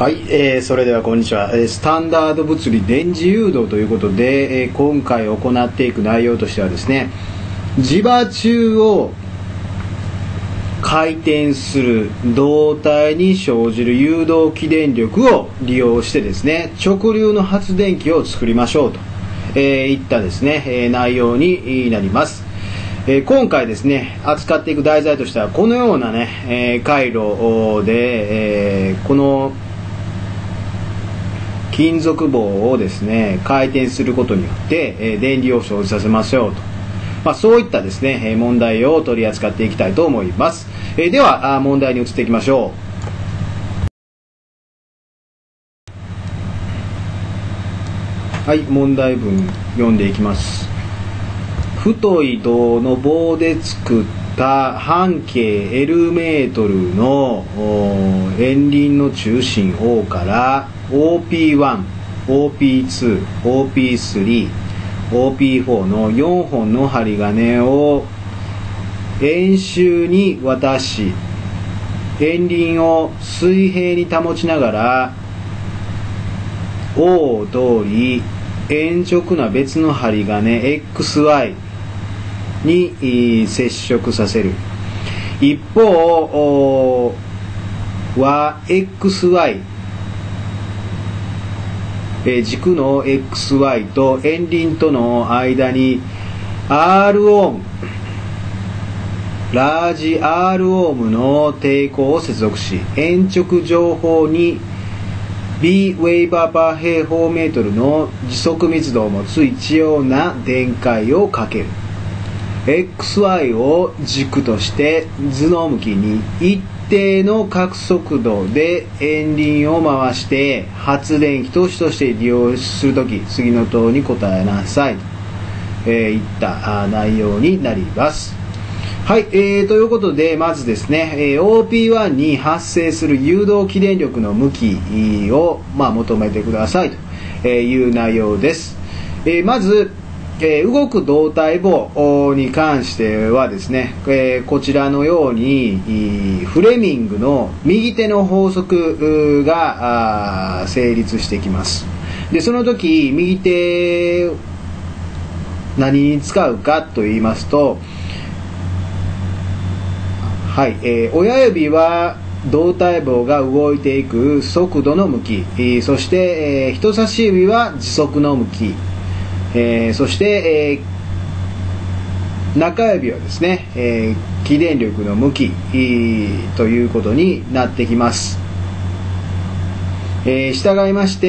はい、それではこんにちは。スタンダード物理電磁誘導ということで、今回行っていく内容としてはですね、磁場中を回転する導体に生じる誘導起電力を利用してですね、直流の発電機を作りましょうと、いったですね、内容になります。今回ですね、扱っていく題材としてはこのようなね、回路で、この金属棒をですね回転することによって、電流を生じさせましょうと、そういったですね、問題を取り扱っていきたいと思います。では問題に移っていきましょう。はい、問題文読んでいきます。太い銅の棒で作った半径 L メートルの円輪の中心 O から OP1、OP2、OP3、OP4 の4本の針金を円周に渡し、円輪を水平に保ちながら O を通り鉛直な別の針金 XY に接触させる。一方は XY、軸の XY と円輪との間に R オーム、ラージ R オームの抵抗を接続し、鉛直上方に B ウェイバーパー平方メートルの磁束密度を持つ一様な電解をかける。XY を軸として図の向きに一定の角速度で円輪を回して発電機として利用するとき、次の答に答えなさいと、いった内容になります。はい、ということでまずですね、OP1 に発生する誘導起電力の向きを、求めてくださいという内容です。まず動く導体棒に関してはですね、こちらのようにフレミングの右手の法則が成立してきます。でその時右手何に使うかと言いますと、はい、親指は導体棒が動いていく速度の向き、そして、人差し指は時速の向き、そして、中指はですね、起電力の向き、ということになってきます。従いまして、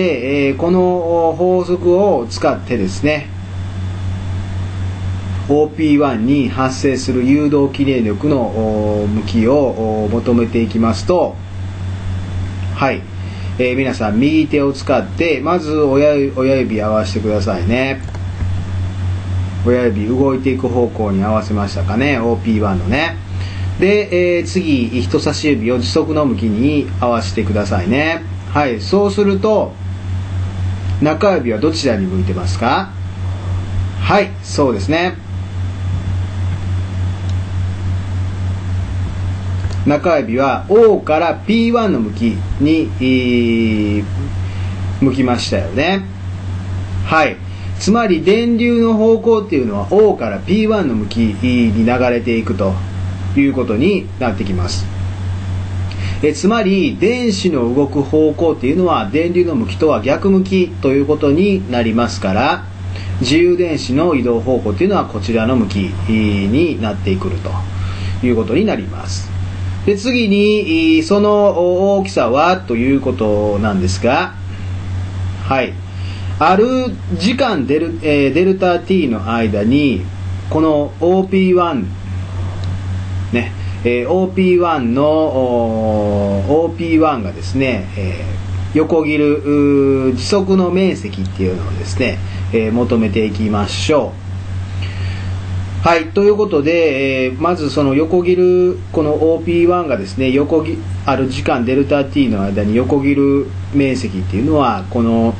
この法則を使ってですね、OP1 に発生する誘導起電力の向きを求めていきますと、はい、皆さん右手を使ってまず親指合わせてくださいね。親指動いていく方向に合わせましたかね、 OP1 のね。で、次人差し指を時速の向きに合わせてくださいね。はい、そうすると中指はどちらに向いてますか？はい、そうですね、中指は O から P1 の向きに向きましたよね。はい、つまり電流の方向っていうのは O から P1 の向きに流れていくということになってきます。つまり電子の動く方向っていうのは電流の向きとは逆向きということになりますから、自由電子の移動方向っていうのはこちらの向きになってくるということになります。で次にその大きさはということなんですが、はい、ある時間デルタ t の間にこの OP1 ね、OP1 の OP1 がですね、横切る時速の面積っていうのをですね、求めていきましょう。はい、ということで、まずその横切るこの OP1 がですね、ある時間デルタ t の間に横切る面積っていうのはこの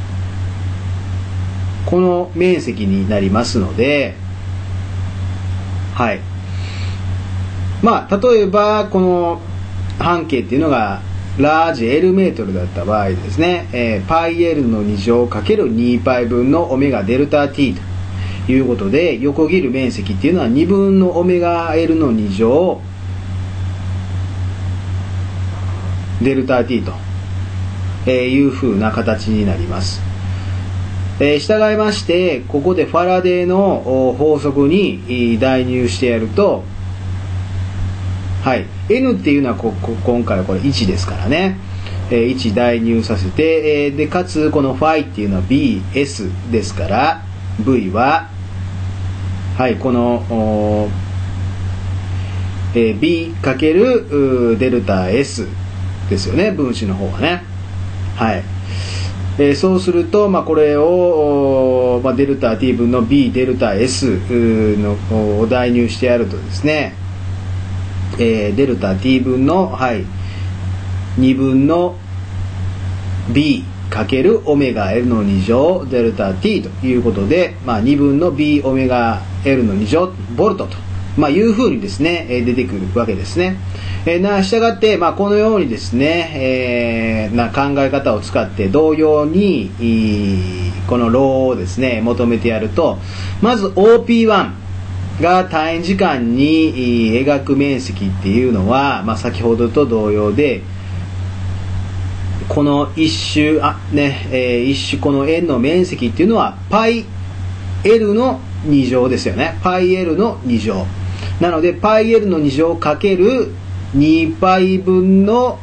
面積になりますので、はい、例えばこの半径っていうのがラージ L メートルだった場合ですね、πL の2乗 ×2π 分のオメガデルタ t ということで、横切る面積っていうのは2分のオメガ L の2乗デルタ t という風な形になります。従いまして、ここでファラデーの法則に代入してやると、はい、N っていうのは今回はこれ1ですからね、1代入させて、でかつこのファイっていうのは BS ですから V は、はい、このB かけるデルタ S ですよね、分子の方はね。はい、そうすると、これを、デルタ t 分の B デルタ S のを代入してやるとですね、デルタ t 分の、はい、2分の b かけるオメガ L の2乗デルタ t ということで、2分の b オメガ L の2乗ボルトと、いうふうにですね、出てくるわけですね。したがって、このようにですね、考え方を使って同様にこのローをですね求めてやると、まず OP1 が単位時間に描く面積っていうのは、先ほどと同様で、この一周一周この円の面積っていうのは πL の2乗ですよね。πL の2乗なので πL の2乗かける 2π 分の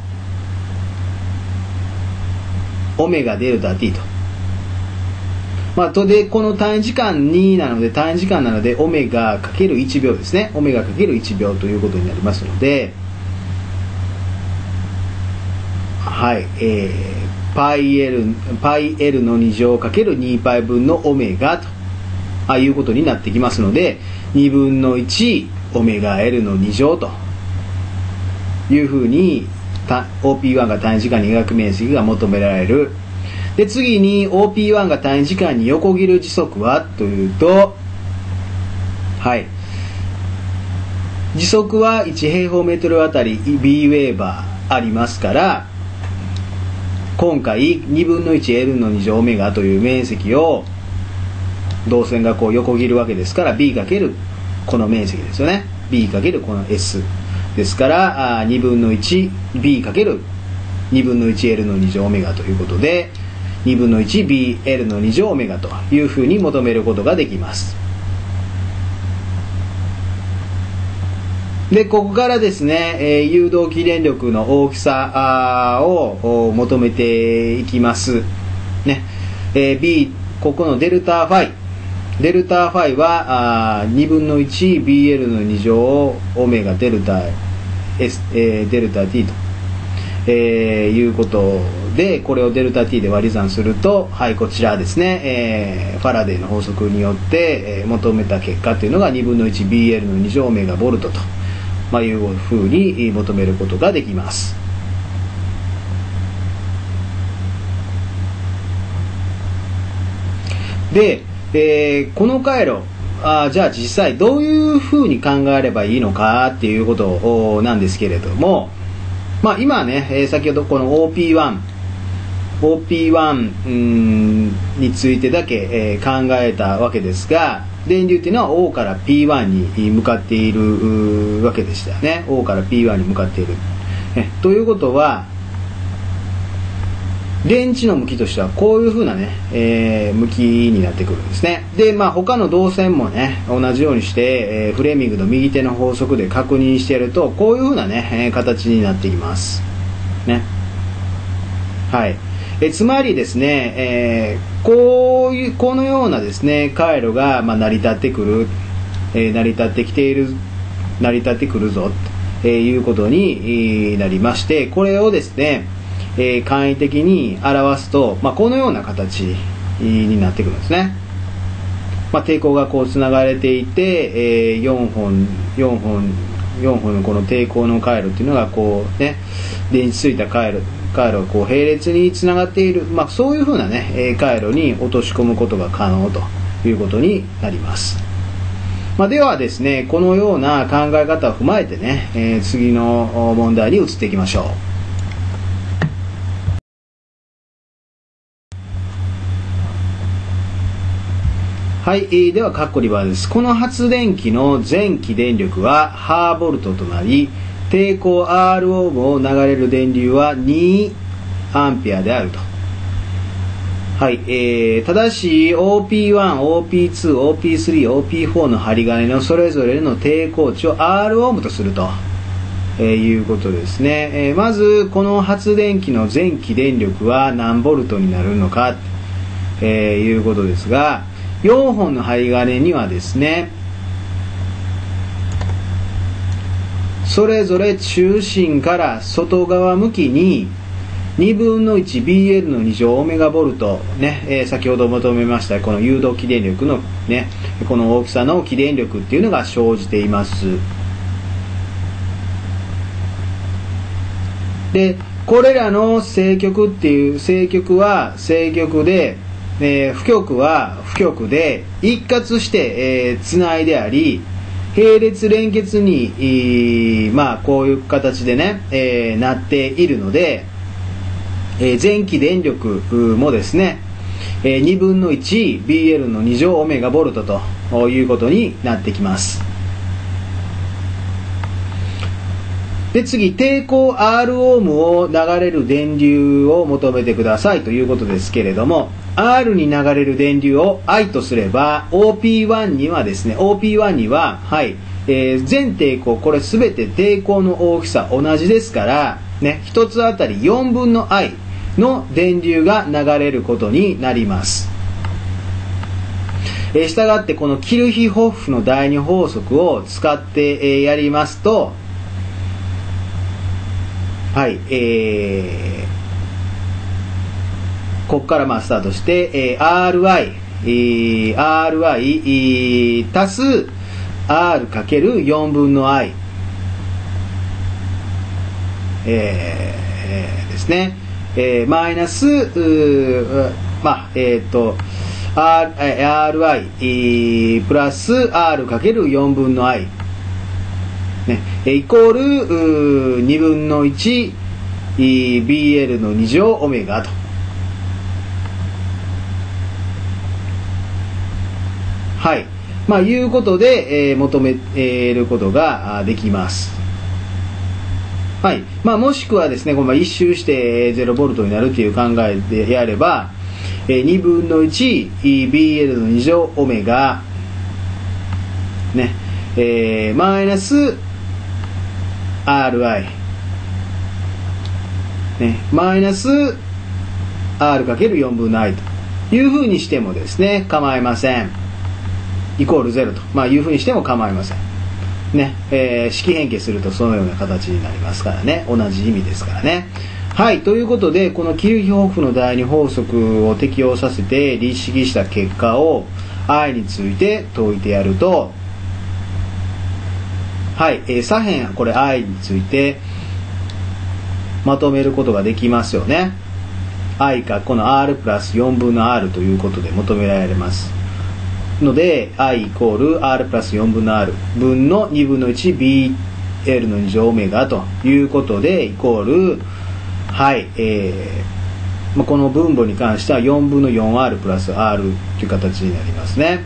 オメガデルタ t と。でこの単位時間2なので、単位時間なのでオメガかける1秒ですね。オメガかける1秒ということになりますので、はい、πL の2乗かける 2π 分のオメガということになってきますので、2分の1オメガ L の2乗というふうに OP1 が単位時間に描く面積が求められる。で次に OP1 が単位時間に横切る時速はというと、はい、時速は1平方メートルあたり b ウェーバーありますから、今回2分の 1L の2乗オメガという面積を導線がこう横切るわけですから、 B かけるこの面積ですよね。 B かけるこの S ですから2分の 1B かける2分の 1L の2乗オメガということで、2分の 1BL の2乗オメガというふうに求めることができます。でここからですね、誘導起電力の大きさを求めていきますね。B ここのデルタファイは2分の 1BL の2乗オメガデルタ S、デルタ t と、いうことで、これをデルタ t で割り算すると、はい、こちらですね、ファラデーの法則によって、求めた結果というのが2分の 1BL の2乗オメガボルトと、いうふうに求めることができます。で、この回路じゃあ実際どういうふうに考えればいいのかっていうことなんですけれども、今ね、先ほどこの OP1 についてだけ、考えたわけですが、電流っていうのは O から P1 に向かっているわけでしたよね。 O から P1 に向かっているということは、電池の向きとしてはこういう風なね、向きになってくるんですね。で他の導線もね同じようにして、フレーミングの右手の法則で確認してやると、こういう風なね、形になってきますね。はい、つまりですね、このようなですね回路が、成り立ってくる、成り立ってくるぞということになりまして、これをですね簡易的に表すと、このような形になってくるんですね。抵抗がこうつながれていて、4本のこの抵抗の回路っていうのがこうね、電池ついた回路がこう並列につながっている、そういうふうなね回路に落とし込むことが可能ということになります。ではですね、このような考え方を踏まえてね、次の問題に移っていきましょう。 はい、ではカッコリバーです。この発電機の全機電力はハーボルトとなり、抵抗 R オームを流れる電流は2アンペアであると。はい、ただし OP1、OP2、OP3、OP4 の針金のそれぞれの抵抗値を R オームとすると、いうことですね。まずこの発電機の全機電力は何ボルトになるのか、いうことですが、4本の針金にはですね、それぞれ中心から外側向きに2分の 1BL の2乗オメガボルト、ね、先ほど求めましたこの誘導起電力の、ね、この大きさの起電力っていうのが生じています。でこれらの正極っていう正極は正極で、負極は負極で一括して、つないであり、並列連結に、こういう形でね、なっているので、全機電力もですね、2分の 1BL の2乗オメガボルトということになってきます。で次、抵抗 R オームを流れる電流を求めてくださいということですけれども、R に流れる電流を I とすれば OP1 にはですね、OP1 には、全抵抗、これ全て抵抗の大きさ同じですから、ね、1つあたり4分の I の電流が流れることになります。したがってこのキルヒホッフの第二法則を使って、やりますと、ここからスタートして、RI 足す R かける4分の I、ですね、マイナスRI プラス R かける4分の I、ね、イコール2分の 1BL の2乗オメガと。いうことで、求めることができます。もしくはですね、一周して0ボルトになるという考えであれば、2分の 1BL の2乗オメガ、ね、マイナス RI、ね、マイナス R かける4分の I というふうにしてもですね、構いません。イコール0と、いうふうにしても構いません。ね、式変形するとそのような形になりますからね、同じ意味ですからね。ということで、このキルヒホッフの第二法則を適用させて立式した結果を I について解いてやると、左辺これ I についてまとめることができますよね。I かこの R プラス4分の R ということで求められますので、 I イコール R プラス4分の R 分の2分の 1BL の2乗オメガということで、イコールこの分母に関しては4分の 4R プラス R という形になりますね。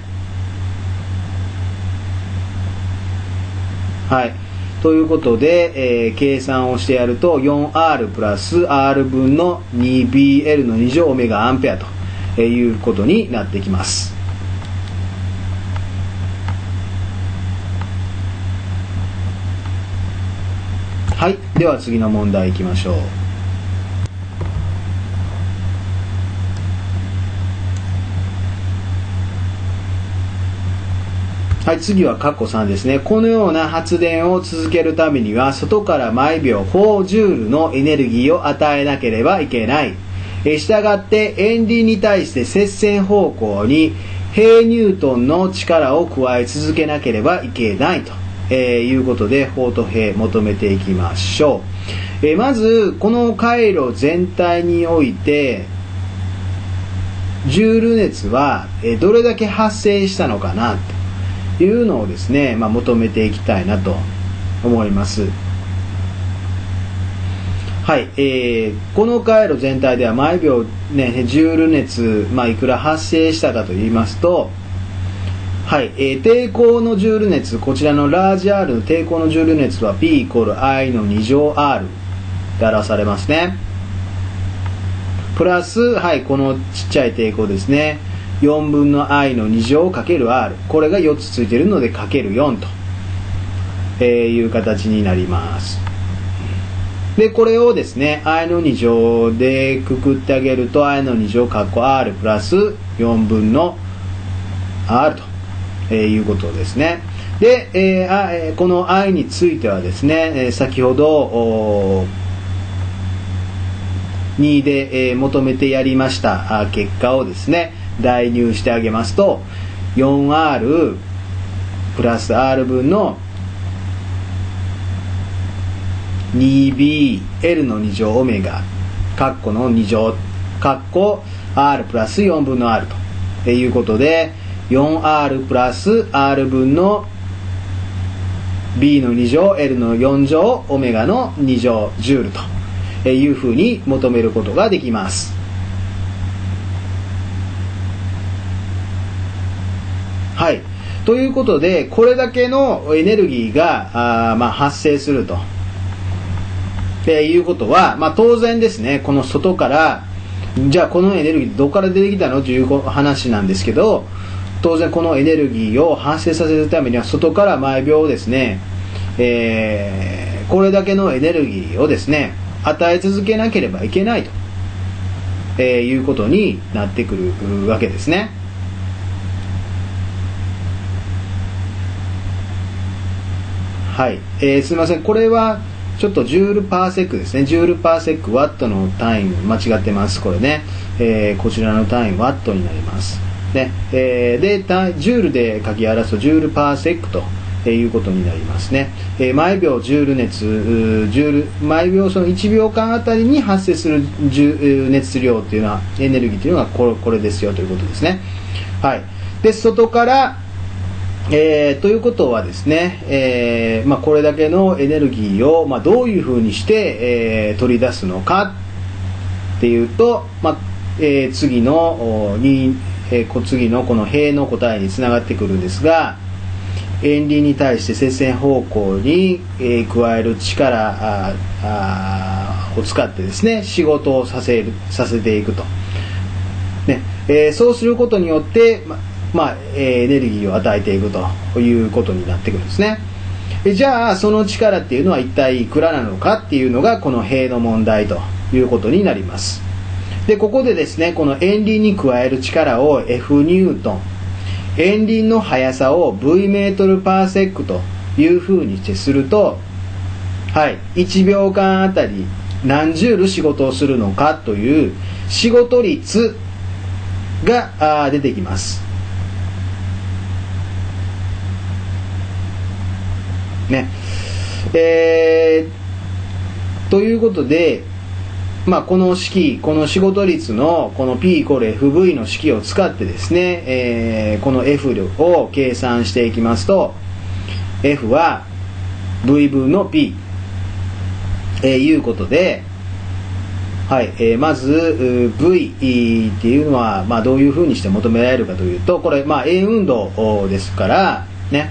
ということで、計算をしてやると 4R プラス R 分の 2BL の2乗オメガアンペアということになってきます。では次の問題いきましょう。次はカッコ3ですね。このような発電を続けるためには、外から毎秒4ジュールのエネルギーを与えなければいけない。したがって塩輪に対して接線方向に平ニュートンの力を加え続けなければいけないと。いうことで、法と平求めていきましょう。まずこの回路全体においてジュール熱はどれだけ発生したのかなというのをですね、求めていきたいなと思います。この回路全体では毎秒、ジュール熱、いくら発生したかと言いますと、 はい、抵抗のジュール熱、こちらのラージ R の抵抗のジュール熱は P イコール I の2乗 R で表されますね。プラス、はい、このちっちゃい抵抗ですね。4分の I の2乗かける R。これが4つついているのでかける4と、いう形になります。で、これをですね、I の2乗でくくってあげると、I の2乗かっこ R プラス4分の R ということですね。で、この I についてはですね、先ほど2で求めてやりました結果をですね、代入してあげますと、4R プラス R 分の 2BL の2乗オメガカッコの2乗カッコ R プラス4分の R ということで、 4R プラス R 分の B の2乗 L の4乗オメガの2乗ジュールというふうに求めることができます。はい、ということで、これだけのエネルギーが発生するということは、当然ですね、この外から、じゃあこのエネルギーどこから出てきたのという話なんですけど、当然このエネルギーを発生させるためには外から毎秒ですね、これだけのエネルギーをですね与え続けなければいけないと、いうことになってくるわけですね。はい、すみません、これはちょっとジュールパーセックですね。ジュールパーセックワットの単位間違ってます。これね、こちらの単位ワットになりますね。でジュールで書き表すとジュールパーセックということになりますね。毎秒ジュール熱、毎秒その1秒間あたりに発生する熱量っていうのは、エネルギーというのはこれですよということですね。はい、で外からということはですね、これだけのエネルギーを、どういうふうにして、取り出すのかっていうと、次のこの辺の答えにつながってくるんですが、塩輪に対して接線方向に、加える力を使ってですね仕事をさせていくと、ねそうすることによってエネルギーを与えていくということになってくるんですね。じゃあその力っていうのは一体いくらなのかっていうのがこの辺の問題ということになります。でここでですね、この塩輪に加える力を F ニュートン、塩輪の速さを V メートルパーセックというふうにしてすると、はい、1秒間あたり何ジュール仕事をするのかという仕事率が出てきます。ねということで、この式、この仕事率のこの P イコール FV の式を使ってですね、この F を計算していきますと、F は V 分の P、いうことで、はい、まず V っていうのは、どういうふうにして求められるかというと、これ、円運動ですからね、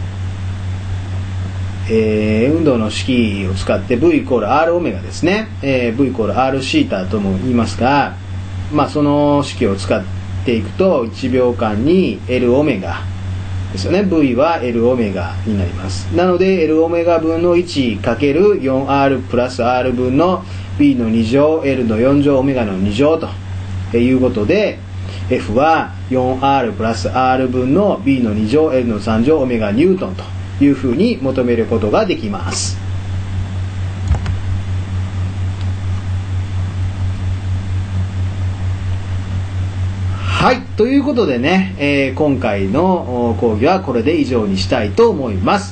運動の式を使って V イコール R オメガですね、V イコール R シータとも言いますが、その式を使っていくと1秒間に L オメガですよね。 V は L オメガになります。なので L オメガ分の 1×4R プラス R 分の B の2乗 L の4乗オメガの2乗ということで、 F は 4R プラス R 分の B の2乗 L の3乗オメガニュートンというふうに求めることができます。はい、ということでね、今回の講義はこれで以上にしたいと思います。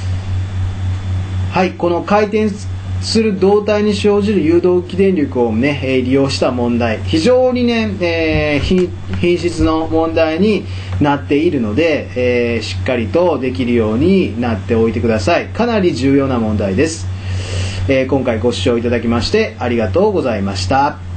はい、この回転する導体に生じる誘導起電力をね、利用した問題、非常にね、品質の問題になっているので、しっかりとできるようになっておいてください。かなり重要な問題です。今回ご視聴いただきましてありがとうございました。